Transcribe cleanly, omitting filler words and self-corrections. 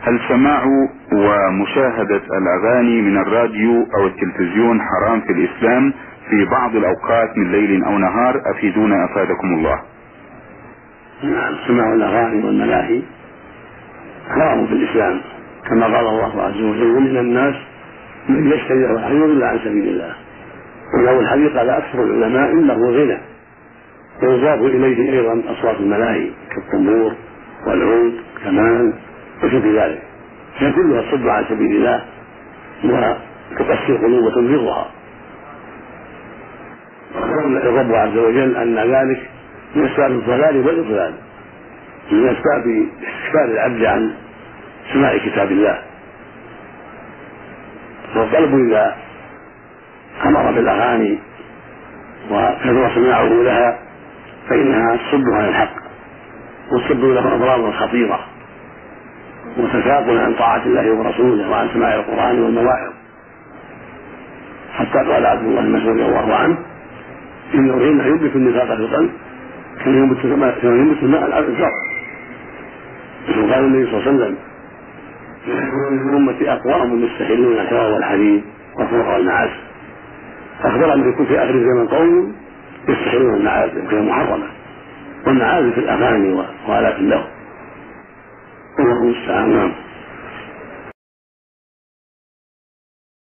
هل سماع ومشاهدة الأغاني من الراديو أو التلفزيون حرام في الإسلام في بعض الأوقات من ليل أو نهار؟ أفيدونا أفادكم الله. نعم، سماع الأغاني والملاهي حرام في الإسلام، كما قال الله عز وجل: ومن الناس من يشتري له الحديث إلا عن سبيل الله. وله الحديث قال أكثر العلماء إنه غنى، ويضاف إليه أيضا أصوات الملاهي كالطنبور والعود كمان وشبه ذلك، هي كلها تصد عن سبيل الله وتقسي القلوب وتنفضها. وقال الرب عز وجل أن ذلك من أسباب الضلال والإضلال، من أسباب استكبار العبد عن سماع كتاب الله. والقلب إذا أمر بالأغاني وكثر سماعه لها فإنها تصد عن الحق وتصد له أضرارا خطيرة وتثاقل عن طاعة الله ورسوله وعن سماع القرآن والمواعظ. حتى قال عبد الله بن مسعود رضي الله عنه: إن الغنى ينبت النفاق في القلب كما ينبت الماء الزرع. وقال النبي صلى الله عليه وسلم: من أمتي أقوام يستحلون الحرى والحديد والفرق والمعازف. أخبر أن يكون في آخر الزمن قوم يستحلون المعازف وهي محرمة، والمعازف الأغاني وآلات اللهو. الله المستعان.